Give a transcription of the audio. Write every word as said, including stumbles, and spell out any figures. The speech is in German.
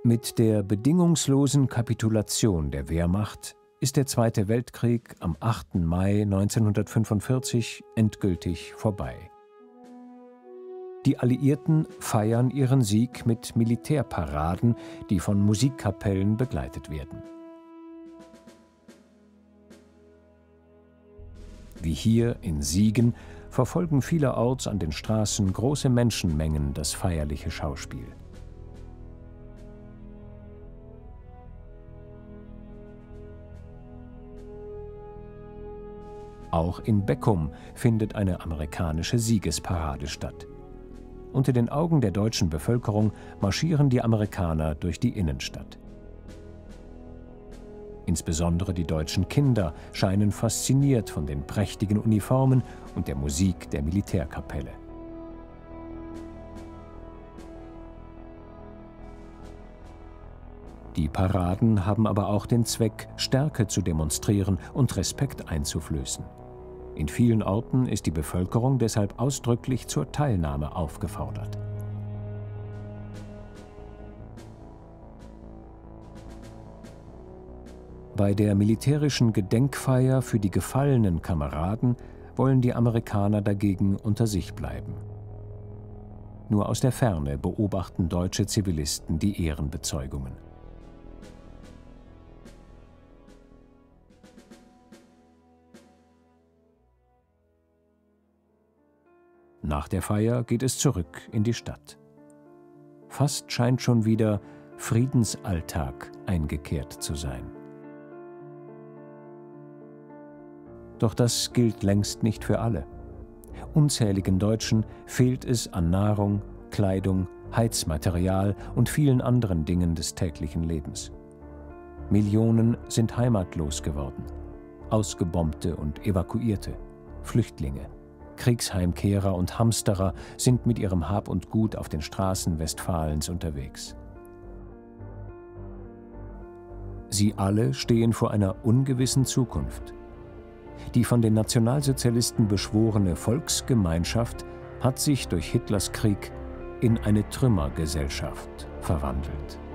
Mit der bedingungslosen Kapitulation der Wehrmacht ist der Zweite Weltkrieg am achten Mai neunzehnhundertfünfundvierzig endgültig vorbei. Die Alliierten feiern ihren Sieg mit Militärparaden, die von Musikkapellen begleitet werden. Wie hier in Siegen verfolgen vielerorts an den Straßen große Menschenmengen das feierliche Schauspiel. Auch in Beckum findet eine amerikanische Siegesparade statt. Unter den Augen der deutschen Bevölkerung marschieren die Amerikaner durch die Innenstadt. Insbesondere die deutschen Kinder scheinen fasziniert von den prächtigen Uniformen und der Musik der Militärkapelle. Die Paraden haben aber auch den Zweck, Stärke zu demonstrieren und Respekt einzuflößen. In vielen Orten ist die Bevölkerung deshalb ausdrücklich zur Teilnahme aufgefordert. Bei der militärischen Gedenkfeier für die gefallenen Kameraden wollen die Amerikaner dagegen unter sich bleiben. Nur aus der Ferne beobachten deutsche Zivilisten die Ehrenbezeugungen. Nach der Feier geht es zurück in die Stadt. Fast scheint schon wieder Friedensalltag eingekehrt zu sein. Doch das gilt längst nicht für alle. Unzähligen Deutschen fehlt es an Nahrung, Kleidung, Heizmaterial und vielen anderen Dingen des täglichen Lebens. Millionen sind heimatlos geworden. Ausgebombte und Evakuierte, Flüchtlinge, Kriegsheimkehrer und Hamsterer sind mit ihrem Hab und Gut auf den Straßen Westfalens unterwegs. Sie alle stehen vor einer ungewissen Zukunft. Die von den Nationalsozialisten beschworene Volksgemeinschaft hat sich durch Hitlers Krieg in eine Trümmergesellschaft verwandelt.